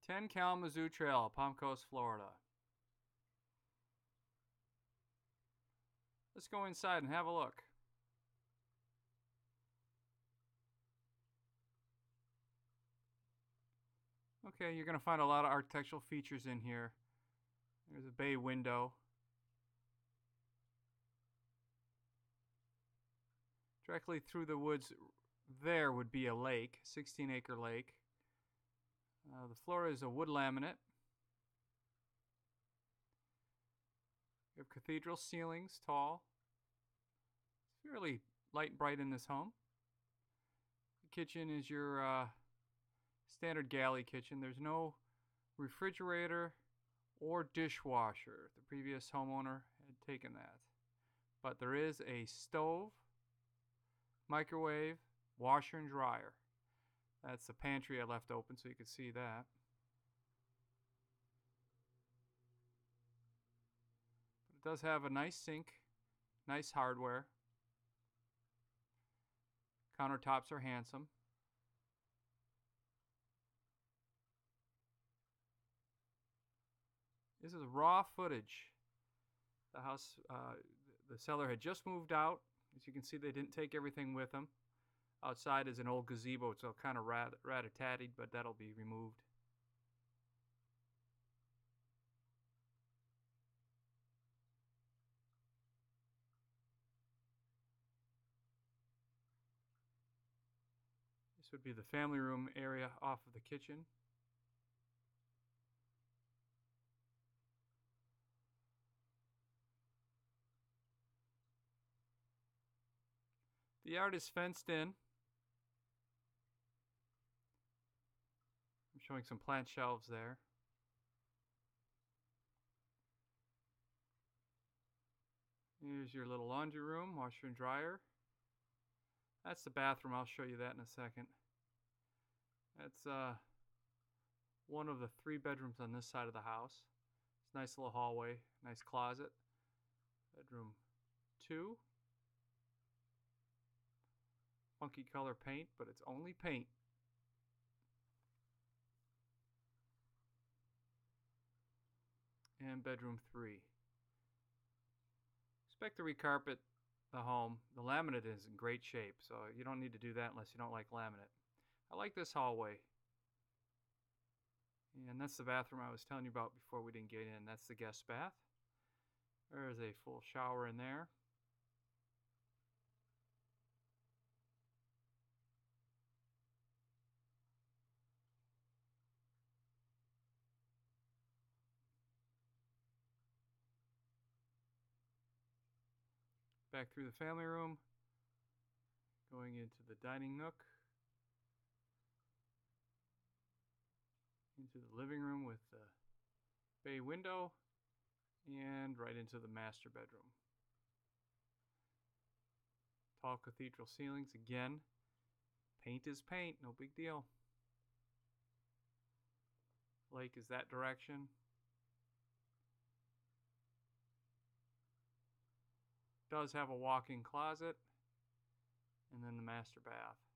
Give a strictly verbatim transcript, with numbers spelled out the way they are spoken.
ten Kalamazoo Trail, Palm Coast, Florida. Let's go inside and have a look. Okay, you're going to find a lot of architectural features in here. There's a bay window. Directly through the woods there would be a lake, sixteen acre lake. Uh, the floor is a wood laminate. You have cathedral ceilings, tall. It's fairly light and bright in this home. The kitchen is your uh, standard galley kitchen. There's no refrigerator or dishwasher. The previous homeowner had taken that. But there is a stove, microwave, washer and dryer. That's the pantry I left open so you could see that. But it does have a nice sink, nice hardware. Countertops are handsome. This is raw footage. The house, uh, the seller had just moved out. As you can see, they didn't take everything with them. Outside is an old gazebo. It's all kind of rat, rat-a-tattied, but that'll be removed. This would be the family room area off of the kitchen. The yard is fenced in. I'm showing some plant shelves there. Here's your little laundry room, washer and dryer. That's the bathroom. I'll show you that in a second. That's uh, one of the three bedrooms on this side of the house. It's a nice little hallway, nice closet. Bedroom two. Funky color paint, but it's only paint. And bedroom three. Expect to recarpet the home. The laminate is in great shape, so you don't need to do that unless you don't like laminate. I like this hallway. And that's the bathroom I was telling you about before we didn't get in. That's the guest bath. There's a full shower in there. Back through the family room, going into the dining nook, into the living room with the bay window, and right into the master bedroom. Tall cathedral ceilings again. Paint is paint, no big deal. Lake is that direction. Does have a walk-in closet, and then the master bath.